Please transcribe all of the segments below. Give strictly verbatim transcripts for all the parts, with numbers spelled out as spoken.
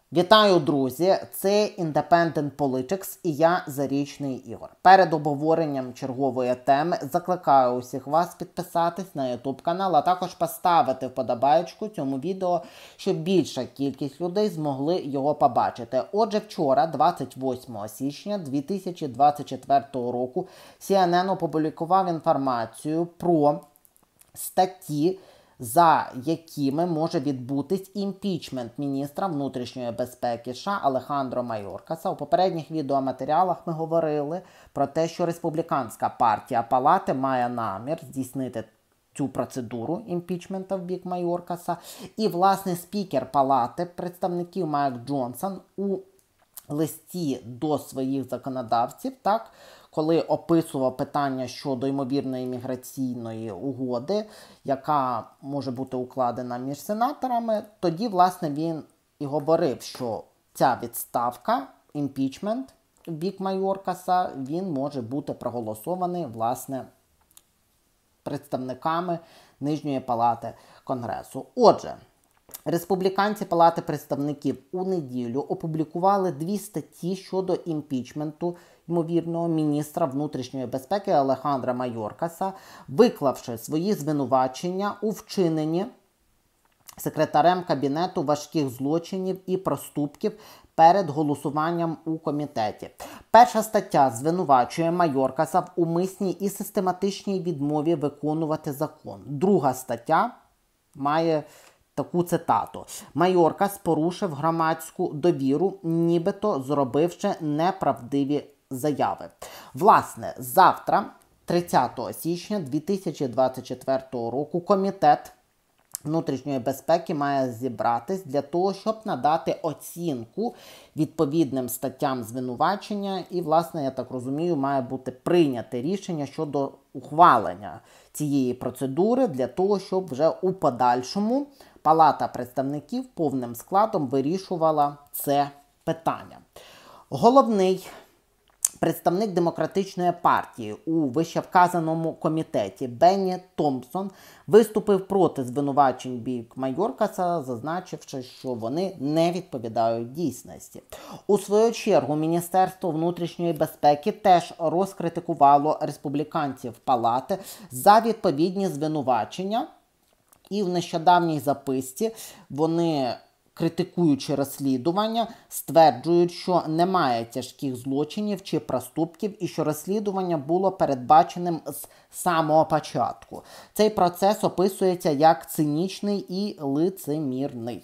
Вітаю, друзі! Це Independent Politics і я, Зарічний Ігор. Перед обговоренням чергової теми закликаю усіх вас підписатись на YouTube канал, а також поставити вподобайку цьому відео, щоб більша кількість людей змогли його побачити. Отже, вчора, двадцять восьмого січня дві тисячі двадцять четвертого року, Сі Ен Ен опублікував інформацію про статті, за якими може відбутись імпічмент міністра внутрішньої безпеки США Алехандро Майоркаса. У попередніх відеоматеріалах ми говорили про те, що республіканська партія Палати має намір здійснити цю процедуру імпічмента в бік Майоркаса. І, власне, спікер Палати представників Майк Джонсон у листі до своїх законодавців, так, коли описував питання щодо ймовірної міграційної угоди, яка може бути укладена між сенаторами, тоді, власне, він і говорив, що ця відставка, імпічмент в бік Майоркаса, він може бути проголосований, власне, представниками Нижньої палати Конгресу. Отже, республіканці Палати представників у неділю опублікували дві статті щодо імпічменту ймовірного міністра внутрішньої безпеки Алехандро Майоркаса, виклавши свої звинувачення у вчиненні секретарем Кабінету важких злочинів і проступків перед голосуванням у комітеті. Перша стаття звинувачує Майоркаса в умисній і систематичній відмові виконувати закон. Друга стаття має таку цитату. Майоркас порушив громадську довіру, нібито зробивши неправдиві заяви. Власне, завтра, тридцятого січня дві тисячі двадцять четвертого року, Комітет внутрішньої безпеки має зібратись для того, щоб надати оцінку відповідним статтям звинувачення і, власне, я так розумію, має бути прийняте рішення щодо ухвалення цієї процедури для того, щоб вже у подальшому Палата представників повним складом вирішувала це питання. Головний представник Демократичної партії у вищевказаному комітеті Бенні Томпсон виступив проти звинувачень бік Майоркаса, зазначивши, що вони не відповідають дійсності. У свою чергу Міністерство внутрішньої безпеки теж розкритикувало республіканців Палати за відповідні звинувачення, і в нещодавній записці вони, критикуючи розслідування, стверджують, що немає тяжких злочинів чи проступків і що розслідування було передбаченим з самого початку. Цей процес описується як цинічний і лицемірний.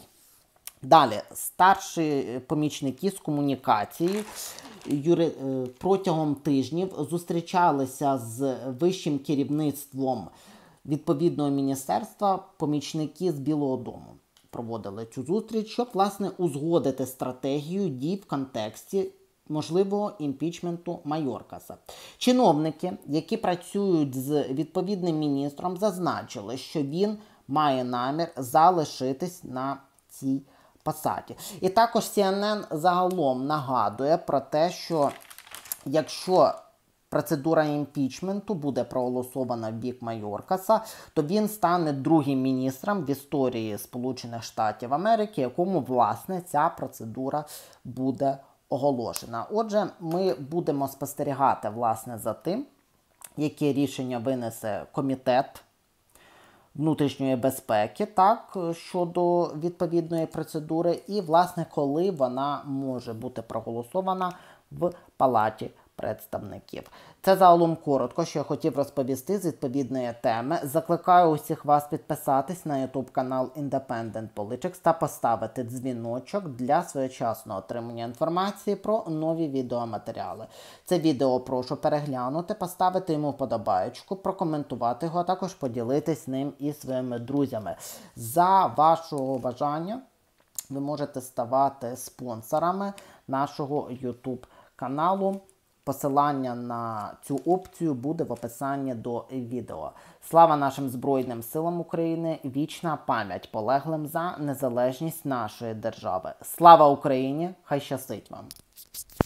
Далі, старші помічники з комунікації юри... протягом тижнів зустрічалися з вищим керівництвом відповідного міністерства, помічники з Білого дому проводили цю зустріч, щоб, власне, узгодити стратегію дій в контексті можливого імпічменту Майоркаса. Чиновники, які працюють з відповідним міністром, зазначили, що він має намір залишитись на цій посаді. І також Сі Ен Ен загалом нагадує про те, що якщо процедура імпічменту буде проголосована в бік Майоркаса, то він стане другим міністром в історії Сполучених Штатів Америки, якому, власне, ця процедура буде оголошена. Отже, ми будемо спостерігати, власне, за тим, яке рішення винесе Комітет внутрішньої безпеки, так, щодо відповідної процедури, і, власне, коли вона може бути проголосована в Палаті представників. Це загалом коротко, що я хотів розповісти з відповідної теми. Закликаю усіх вас підписатись на YouTube канал Independent Politics та поставити дзвіночок для своєчасного отримання інформації про нові відеоматеріали. Це відео прошу переглянути, поставити йому вподобаєчку, прокоментувати його, а також поділитись ним із своїми друзями. За вашого бажання ви можете ставати спонсорами нашого YouTube каналу. Посилання на цю опцію буде в описанні до відео. Слава нашим Збройним силам України, вічна пам'ять полеглим за незалежність нашої держави. Слава Україні! Хай щастить вам!